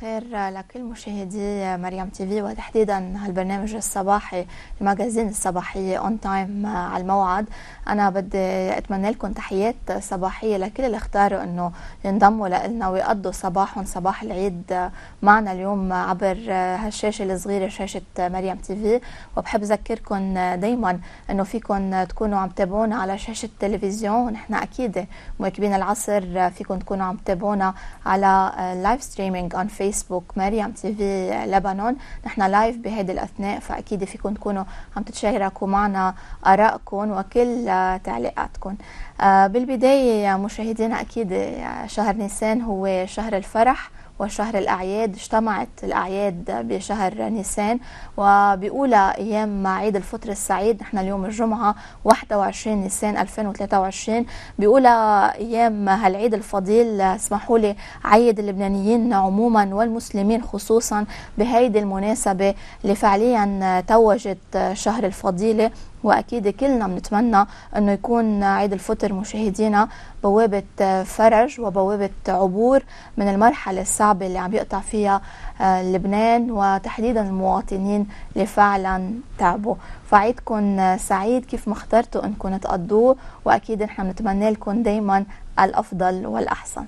الخير لكل مشاهدي مريم تيفي، وتحديدا هالبرنامج الصباحي الماجازين الصباحية اون تايم على الموعد. أنا بدي أتمنى لكم تحيات صباحية لكل اللي اختاروا أنه ينضموا لنا ويقضوا صباحهم صباح العيد معنا اليوم عبر هالشاشة الصغيرة، شاشة مريم تيفي. وبحب أذكركم دايما أنه فيكم تكونوا عم تابعونا على شاشة التلفزيون، ونحن أكيد مواكبين العصر فيكم تكونوا عم تابعونا على لايف ستريمينج on فيسبوك مريم تيفي لبنان. نحن لايف بهيدي الأثناء، فأكيد فيكم تكونوا عم تتشاركوا معنا آرائكم وكل تعليقاتكم. بالبداية مشاهدينا، أكيد شهر نيسان هو شهر الفرح وشهر الأعياد. اجتمعت الأعياد بشهر نيسان، وبأولى أيام عيد الفطر السعيد، نحن اليوم الجمعة 21 نيسان 2023، بأولى أيام هالعيد الفضيل. اسمحوا لي عيد اللبنانيين عموما والمسلمين خصوصا بهيدي المناسبة اللي فعليا توجت شهر الفضيلة. وأكيد كلنا بنتمنى أنه يكون عيد الفطر مشاهدينا بوابة فرج وبوابة عبور من المرحلة الصعبة اللي عم يقطع فيها لبنان، وتحديدا المواطنين اللي فعلا تعبوا. فعيدكم سعيد كيف ما اخترتوا أنكم تقضوه، وأكيد نحن بنتمنى لكم دايما الأفضل والأحسن.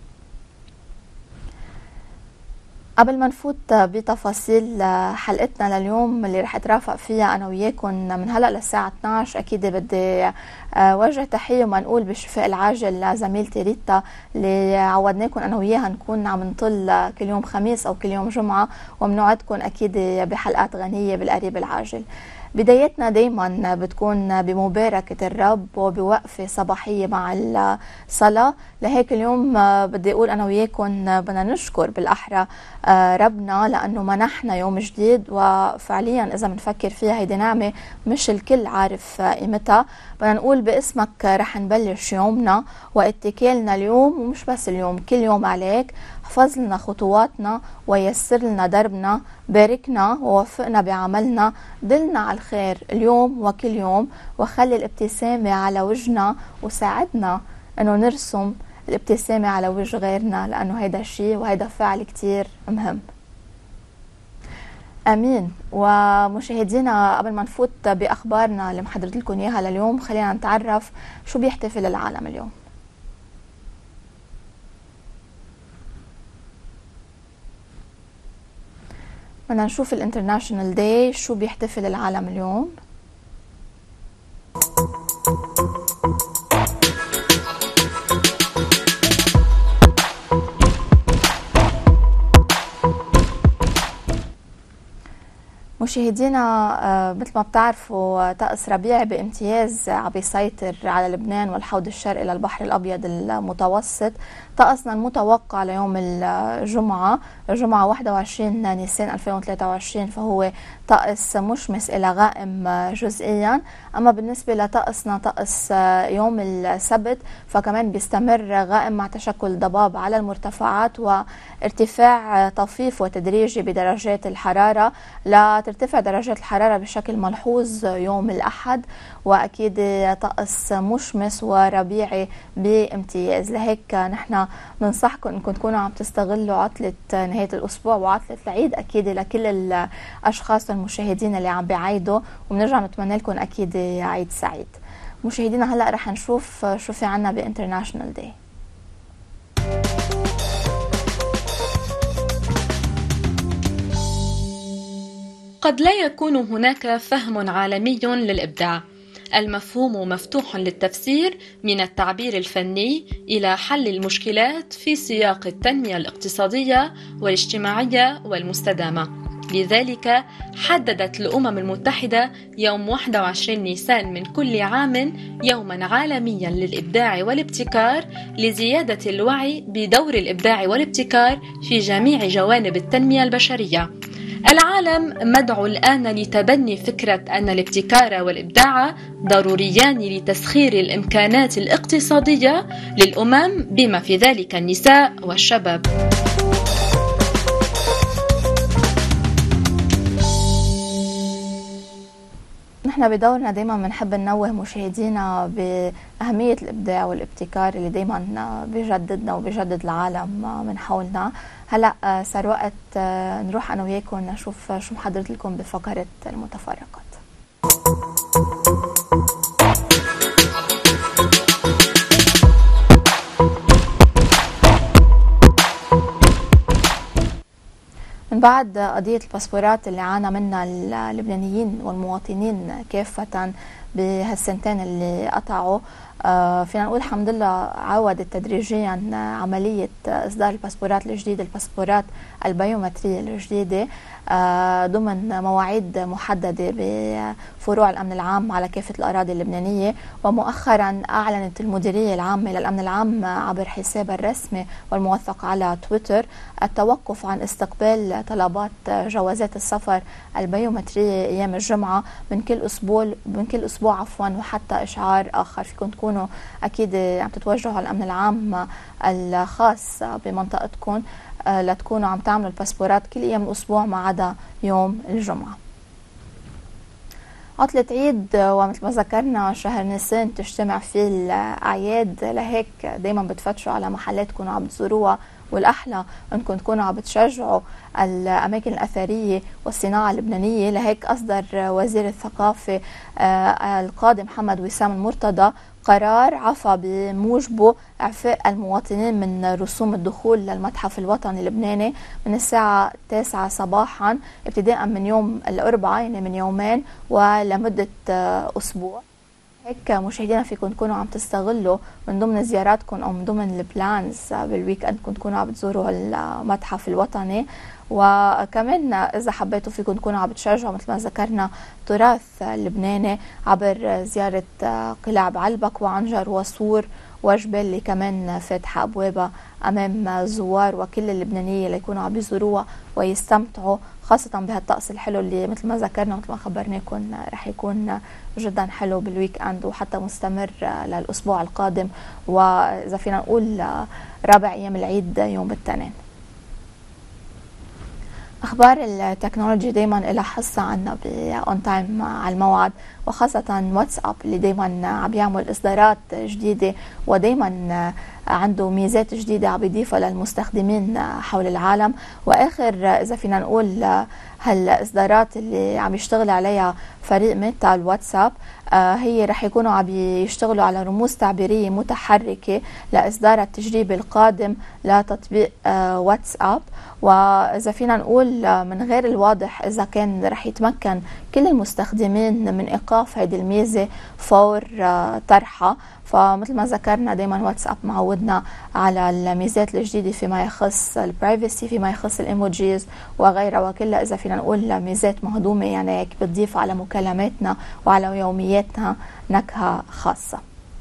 قبل ما نفوت بتفاصيل حلقتنا لليوم اللي رح اترافق فيها انا وياكم من هلا للساعه 12، اكيد بدي وجه تحيه وما نقول بالشفاء العاجل لزميلتي ريتا اللي عودناكم انا وياها نكون عم نطل كل يوم خميس او كل يوم جمعه، وبنوعدكم اكيد بحلقات غنيه بالقريب العاجل. بدايتنا دايما بتكون بمباركة الرب وبوقفة صباحية مع الصلاة. لهيك اليوم بدي أقول أنا وياكم بدنا نشكر بالأحرى ربنا لأنه منحنا يوم جديد، وفعليا إذا بنفكر فيها هيدي نعمة مش الكل عارف قيمتها. بدنا نقول باسمك رح نبلش يومنا واتكالنا اليوم، ومش بس اليوم، كل يوم عليك. احفظ لنا خطواتنا ويسر لنا دربنا، باركنا ووفقنا بعملنا، دلنا على الخير اليوم وكل يوم، وخلي الابتسامة على وجهنا، وساعدنا انه نرسم الابتسامة على وجه غيرنا، لانه هيدا الشيء وهيدا فعل كتير مهم. امين. ومشاهدينا، قبل ما نفوت باخبارنا اللي محضرت لكم اياها لليوم، خلينا نتعرف شو بيحتفل العالم اليوم. بدنا نشوف الانترناشنال داي شو بيحتفل العالم اليوم. مشاهدينا، مثل ما بتعرفوا طقس ربيعي بامتياز عم بيسيطر على لبنان والحوض الشرقي للبحر الابيض المتوسط. طقسنا المتوقع ليوم الجمعه 21 نيسان 2023، فهو طقس مشمس الى غائم جزئيا. اما بالنسبه لطقسنا طقس يوم السبت فكمان بيستمر غائم مع تشكل ضباب على المرتفعات وارتفاع طفيف وتدريجي بدرجات الحراره. لا ترتفع درجات الحرارة بشكل ملحوظ يوم الأحد، وأكيد طقس مشمس وربيعي بامتياز. لهيك نحن ننصحكم أنكم تكونوا عم تستغلوا عطلة نهاية الأسبوع وعطلة العيد أكيد لكل الأشخاص المشاهدين اللي عم بيعيدوا، وبنرجع نتمنى لكم أكيد عيد سعيد. مشاهدينا، هلأ رح نشوف شو في عنا بانترناشنال داي. قد لا يكون هناك فهم عالمي للإبداع. المفهوم مفتوح للتفسير، من التعبير الفني إلى حل المشكلات في سياق التنمية الاقتصادية والاجتماعية والمستدامة. لذلك حددت الأمم المتحدة يوم 21 نيسان من كل عام يوما عالميا للإبداع والابتكار، لزيادة الوعي بدور الإبداع والابتكار في جميع جوانب التنمية البشرية. العالم مدعو الآن لتبني فكرة أن الابتكار والإبداع ضروريان لتسخير الإمكانات الاقتصادية للأمم، بما في ذلك النساء والشباب. نحن نحن بدورنا دايما بنحب ننوه مشاهدينا بأهمية الإبداع والابتكار اللي دايما بيجددنا وبيجدد العالم من حولنا. هلأ صار وقت نروح أنا وياكم نشوف شو محضرت لكم بفقرة المتفرقات. من بعد قضية الباسبورات اللي عانى منها اللبنانيين والمواطنين كافة بهالسنتين اللي قطعوا، فينا نقول الحمد لله عودت تدريجيا عملية إصدار الباسبورات الجديدة، الباسبورات البيومترية الجديدة ضمن مواعيد محددة بفروع الأمن العام على كافة الأراضي اللبنانية. ومؤخرا أعلنت المديرية العامة للأمن العام عبر حسابها الرسمي والموثق على تويتر التوقف عن استقبال طلبات جوازات السفر البيومترية أيام الجمعة من كل أسبوع وحتى إشعار آخر. فيكم تكونوا أكيد عم تتوجهوا على الأمن العام الخاص بمنطقتكم لتكونوا عم تعملوا الباسبورات كل أيام الأسبوع ما عدا يوم الجمعة. عطلة عيد ومثل ما ذكرنا شهر نيسان تجتمع فيه الأعياد، لهيك دايما بتفتشوا على محلات تكونوا عم تزوروها، والأحلى أنكم تكونوا عم بتشجعوا الأماكن الأثرية والصناعة اللبنانية. لهيك أصدر وزير الثقافة القاضي محمد وسام المرتضى قرار عفى بموجبه إعفاء المواطنين من رسوم الدخول للمتحف الوطني اللبناني من الساعة 9 صباحا ابتداء من يوم الأربعاء، يعني من يومين، ولمدة أسبوع. هيك مشاهدينا فيكم تكونوا عم تستغلوا من ضمن زياراتكم او من ضمن البلانز بالويك اند كنتوا تكونوا عم بتزوروا المتحف الوطني. وكمان اذا حبيتوا فيكم تكونوا عم بتشجعوا مثل ما ذكرنا تراث اللبناني عبر زياره قلاع بعلبك وعنجر وصور وجبل اللي كمان فاتحه ابوابها امام الزوار وكل اللبنانيه ليكونوا عم بيزوروها ويستمتعوا، خاصه بهالطقس الحلو اللي مثل ما ذكرنا مثل ما خبرناكم رح يكون جدا حلو بالويك اند وحتى مستمر للاسبوع القادم، واذا فينا نقول رابع ايام العيد يوم الاثنين. اخبار التكنولوجي دايما لها حصه عنا باون تايم على الموعد، وخاصه واتساب اللي دايما عم يعمل اصدارات جديده ودايما عنده ميزات جديده عم يضيفها للمستخدمين حول العالم. واخر اذا فينا نقول هالاصدارات اللي عم يشتغل عليها فريق ميتا الواتساب هي رح يكونوا عم يشتغلوا على رموز تعبيريه متحركه لاصدار التجريبي القادم لتطبيق واتساب. واذا فينا نقول من غير الواضح اذا كان رح يتمكن كل المستخدمين من ايقاف هذه الميزه فور طرحها. فمثل ما ذكرنا دائما واتساب معودنا على الميزات الجديده فيما يخص البرايفسي، فيما يخص الايموجيز وغيرها، وكلها اذا فينا نقول ميزات مهضومه يعني هيك بتضيف على مكالماتنا وعلى يومياتنا نكهه خاصه.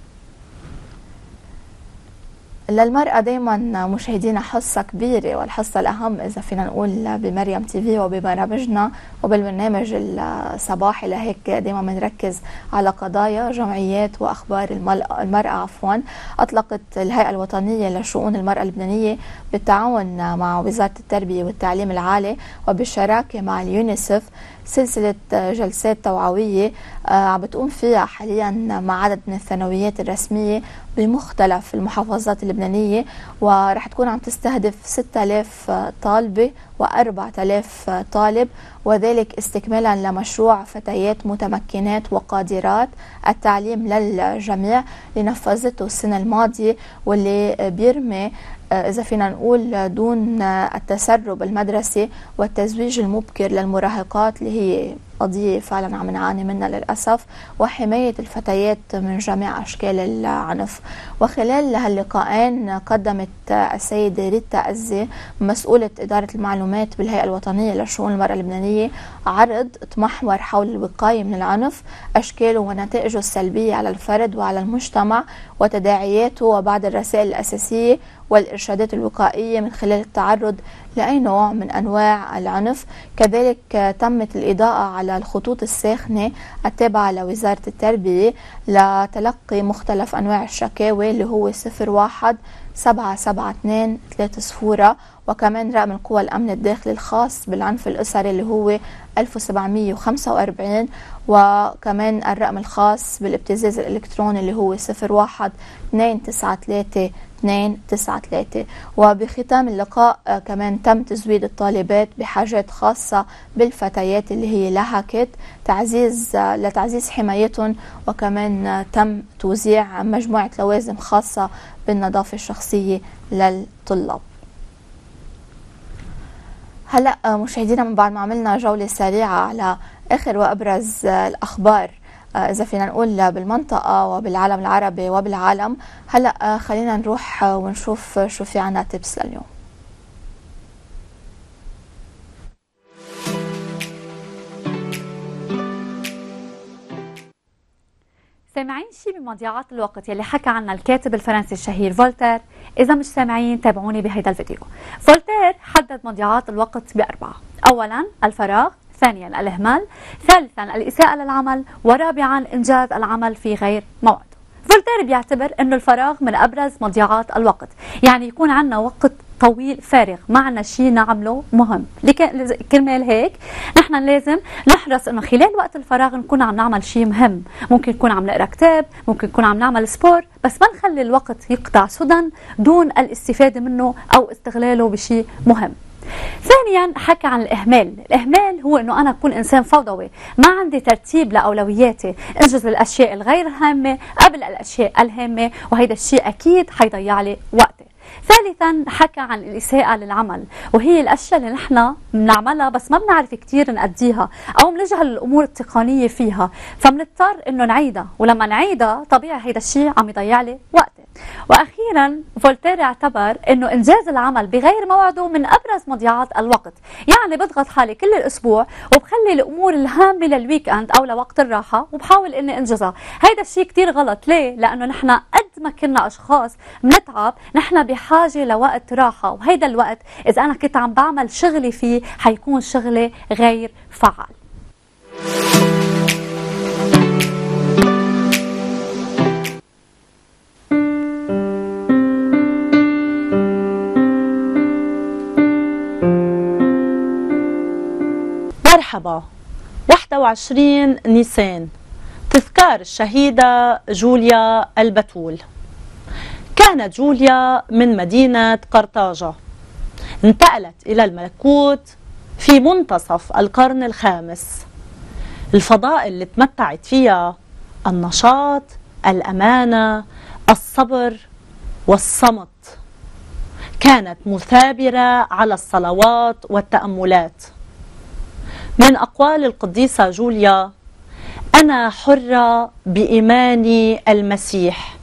للمرأة دايما مشاهدينا حصة كبيرة، والحصة الأهم إذا فينا نقول بمريم تي في وببرامجنا وبالبرنامج الصباحي. لهيك دايما بنركز على قضايا جمعيات وأخبار المرأة. أطلقت الهيئة الوطنية لشؤون المرأة اللبنانية بالتعاون مع وزارة التربية والتعليم العالي وبالشراكة مع اليونيسف سلسلة جلسات توعوية عم بتقوم فيها حاليا مع عدد من الثانويات الرسمية بمختلف المحافظات اللبنانية، ورح تكون عم تستهدف 6000 طالبة و4000 طالب، وذلك استكمالا لمشروع فتيات متمكنات وقادرات التعليم للجميع اللي نفذته السنة الماضية، واللي بيرمي إذا فينا نقول دون التسرب المدرسي والتزويج المبكر للمراهقات اللي هي قضية فعلا عم نعاني منها للأسف، وحماية الفتيات من جميع أشكال العنف. وخلال هاللقاءين قدمت السيدة ريتا أزي مسؤولة إدارة المعلومات بالهيئة الوطنية لشؤون المرأة اللبنانية عرض تمحور حول الوقاية من العنف، أشكاله ونتائجه السلبية على الفرد وعلى المجتمع وتداعياته، وبعض الرسائل الأساسية والإرشادات الوقائية من خلال التعرض لأي نوع من أنواع العنف. كذلك تمت الإضاءة على الخطوط الساخنة التابعة لوزارة التربية لتلقي مختلف أنواع الشكاوي اللي هو 01-772-30، وكمان رقم القوى الأمن الداخلي الخاص بالعنف الأسري اللي هو 1745، وكمان الرقم الخاص بالابتزاز الإلكتروني اللي هو 01-293-293. وبختام اللقاء كمان تم تزويد الطالبات بحاجات خاصة بالفتيات اللي هي لهكت لتعزيز حمايتهم، وكمان تم توزيع مجموعة لوازم خاصة بالنظافة الشخصية للطلاب. هلأ مشاهدينا، من بعد ما عملنا جولة سريعة على آخر وأبرز الأخبار إذا فينا نقول بالمنطقة وبالعالم العربي وبالعالم، هلأ خلينا نروح ونشوف شو في عنا تيبس لليوم. سامعين شي بمضيعات الوقت يلي حكى عنها الكاتب الفرنسي الشهير فولتير؟ إذا مش سامعين تابعوني بهيدا الفيديو. فولتير حدد مضيعات الوقت بأربعة: أولا الفراغ، ثانيا الإهمال، ثالثا الإساءة للعمل، ورابعا إنجاز العمل في غير موعده. فولتير بيعتبر أنه الفراغ من أبرز مضيعات الوقت، يعني يكون عنا وقت طويل فارغ ما عنا شيء نعمله مهم. كرمال هيك نحن لازم نحرص انه خلال وقت الفراغ نكون عم نعمل شيء مهم. ممكن نكون عم نقرا كتاب، ممكن نكون عم نعمل سبور، بس ما نخلي الوقت يقطع سدى دون الاستفادة منه او استغلاله بشيء مهم. ثانيا حكى عن الإهمال. الإهمال هو أنه أنا أكون إنسان فوضوي، ما عندي ترتيب لأولوياتي، أنجز الأشياء الغير هامة قبل الأشياء الهامة، وهيدا الشيء أكيد حيضيع لي وقتي. ثالثا حكى عن الإساءة للعمل، وهي الأشياء اللي نحن بنعملها بس ما بنعرف كتير نأديها أو بنجهل الأمور التقنية فيها، فبنضطر إنه نعيدها، ولما نعيدها طبيعي هيدا الشيء عم يضيع لي وقتي. وأخيرا فولتير اعتبر إنه إنجاز العمل بغير موعده من أبرز مضيعات الوقت، يعني بضغط حالي كل الأسبوع وبخلي الأمور الهامة للويك أند أو لوقت الراحة وبحاول إني أنجزها. هيدا الشيء كتير غلط. ليه؟ لأنه نحن قد ما كنا أشخاص بنتعب، نحن بحاجة لوقت راحة، وهيدا الوقت إذا أنا كنت عم بعمل شغلي فيه حيكون شغلي غير فعال. مرحبا. 21 نيسان، تذكار الشهيدة جوليا البتول. كانت جوليا من مدينة قرطاجة، انتقلت إلى الملكوت في منتصف القرن الخامس. الفضائل اللي تمتعت فيها النشاط، الأمانة، الصبر والصمت. كانت مثابرة على الصلوات والتأملات. من أقوال القديسة جوليا: أنا حرة بإيماني المسيح،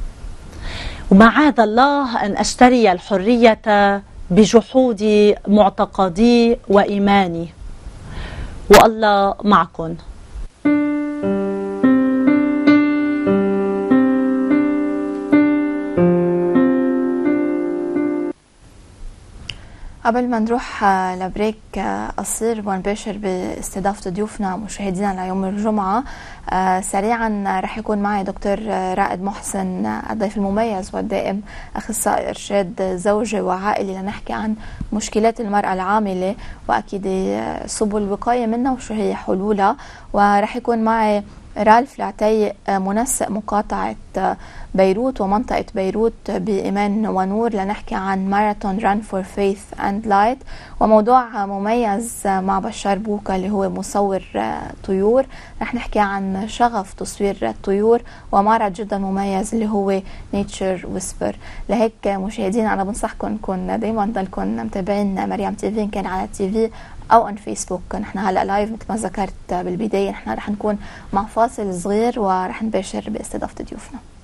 ومعاذ الله أن أشتري الحرية بجحود معتقدي وإيماني، والله معكم. قبل ما نروح لبريك قصير ونباشر باستضافة ضيوفنا مشاهدينا ليوم الجمعة، سريعا رح يكون معي دكتور رائد محسن الضيف المميز والدائم أخصائي إرشاد زوجي وعائلي لنحكي عن مشكلات المرأة العاملة وأكيد سبل الوقاية منها وشو هي حلولها. ورح يكون معي رالف العتايق منسق مقاطعة بيروت ومنطقة بيروت بإيمان ونور لنحكي عن ماراثون ران فور فيث اند لايت، وموضوع مميز مع بشار بوكا اللي هو مصور طيور. رح نحكي عن شغف تصوير الطيور ومعرض جدا مميز اللي هو نيتشر ويسبر. لهيك مشاهدينا أنا بنصحكم انكم دايما ضلكم متابعين مريم تي في، إن كان على التي في او ان فيسبوك. نحن هلا لايف مثل ما ذكرت بالبدايه، نحن رح نكون مع فاصل صغير ورح نباشر باستضافه ضيوفنا.